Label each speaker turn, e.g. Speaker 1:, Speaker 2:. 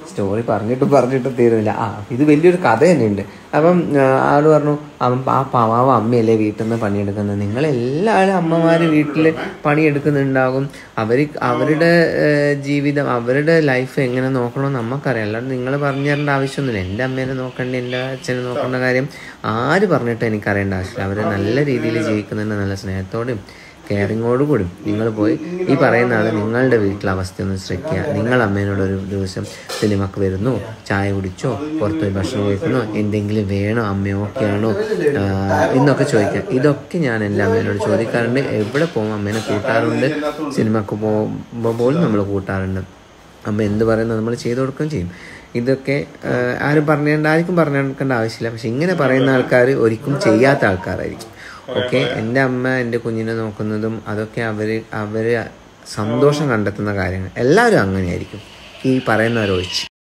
Speaker 1: Story പറഞ്ഞിട്ട് തീരുന്നില്ല. ഇത് വലിയൊരു കഥ തന്നെയുണ്ട്. അപ്പം ആൾ പറഞ്ഞു, ആ പാവ അമ്മയല്ലേ വീട്ടിൽ നിന്ന് പണിയെടുക്കുന്നത്. നിങ്ങളെല്ലാവരും അമ്മമാർ വീട്ടിൽ പണിയെടുക്കുന്നുണ്ടാകും. അവരുടെ ജീവിതം, അവരുടെ ലൈഫ് എങ്ങനെ നോക്കണമെന്ന് നമുക്കറിയാം. അല്ലാണ്ട് നിങ്ങൾ പറഞ്ഞു തരേണ്ട ആവശ്യമൊന്നുമില്ല. എൻ്റെ അമ്മേനെ നോക്കേണ്ട, എൻ്റെ അച്ഛനെ നോക്കേണ്ട കാര്യം ആര് പറഞ്ഞിട്ട് എനിക്കറിയേണ്ട ആവശ്യമില്ല. അവർ നല്ല രീതിയിൽ ജീവിക്കുന്നുണ്ട്, നല്ല സ്നേഹത്തോടും കെയറിങ്ങോടുകൂടി. നിങ്ങൾ പോയി ഈ പറയുന്നതാണ് നിങ്ങളുടെ വീട്ടിലെ അവസ്ഥയൊന്ന് ശ്രദ്ധിക്കുക. നിങ്ങൾ അമ്മേനോടൊരു ദിവസം സിനിമക്ക് വരുന്നു, ചായ കുടിച്ചോ, പുറത്തുപോയി ഭക്ഷണം കഴിക്കുന്നോ, എന്തെങ്കിലും വേണോ, അമ്മ ഓക്കെ ആണോ എന്നൊക്കെ ചോദിക്കാം. ഇതൊക്കെ ഞാൻ എൻ്റെ അമ്മേനോട് ചോദിക്കാറുണ്ട്. എവിടെ പോകുമ്പോൾ അമ്മേനെ കൂട്ടാറുണ്ട്. സിനിമക്ക് പോകുമ്പോൾ പോലും നമ്മൾ കൂട്ടാറുണ്ട്. അമ്മ എന്ത് പറയുന്നത് നമ്മൾ ചെയ്തു കൊടുക്കുകയും ചെയ്യും. ഇതൊക്കെ ആർക്കും പറഞ്ഞു കൊടുക്കേണ്ട ആവശ്യമില്ല. പക്ഷെ ഇങ്ങനെ പറയുന്ന ആൾക്കാർ ഒരിക്കലും ചെയ്യാത്ത ആൾക്കാരായിരിക്കും. ഓക്കെ, എൻ്റെ അമ്മ എൻ്റെ കുഞ്ഞിനെ നോക്കുന്നതും അതൊക്കെ അവർ സന്തോഷം കണ്ടെത്തുന്ന കാര്യങ്ങൾ. എല്ലാവരും അങ്ങനെയായിരിക്കും, ഈ പറയുന്നവരൊഴിച്ച്.